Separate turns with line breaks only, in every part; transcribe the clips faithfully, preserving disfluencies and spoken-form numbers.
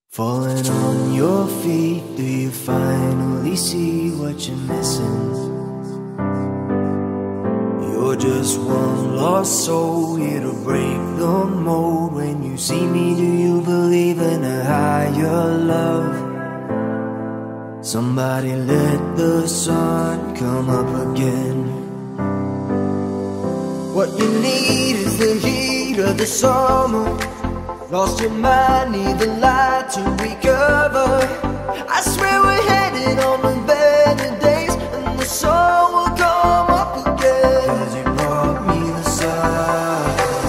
Falling on your feet, do you finally see what you're missing? You're just one lost soul here to break the mold. When you see me, do you believe in a higher love? Somebody let the sun come up again. What you need is the heat of the summer. Lost your mind, need the light to recover. I swear we're headed on the better days, and the sun will come up again. 'Cause you brought me the sun.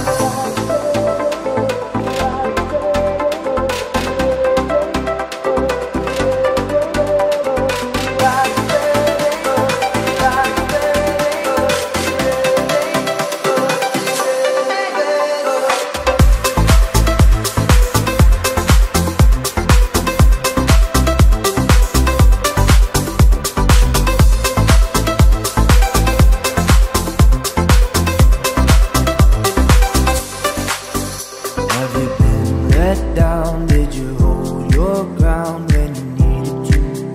Have you been let down? Did you hold your ground when you needed to?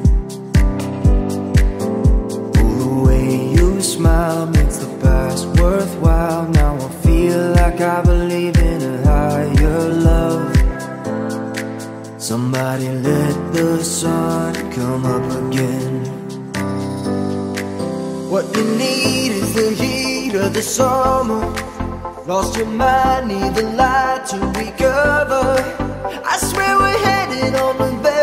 Oh, the way you smile makes the past worthwhile. Now I feel like I believe in a higher love. Somebody let the sun come up again. What you need is the heat of the summer. Lost your mind, need the light to recover. I swear we're headed on the